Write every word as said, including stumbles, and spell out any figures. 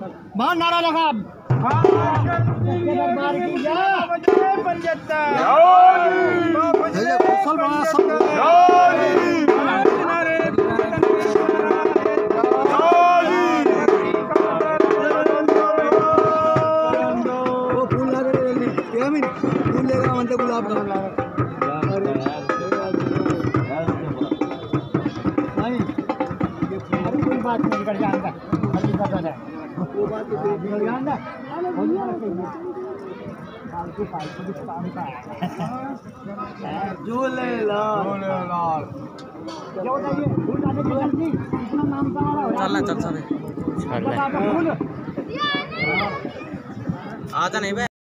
वहाँ नारा लगा दरबार की फूल लेगा मनते गुलाब का कोई बात नहीं कर जाएगा वो बात तो बिगड़ गया ना फालतू फालतू काम का झूले लाल झूले लाल क्या बताइए फूल डालने की जल्दी कितना नाम का चलना चल सब चल आजा नहीं बे।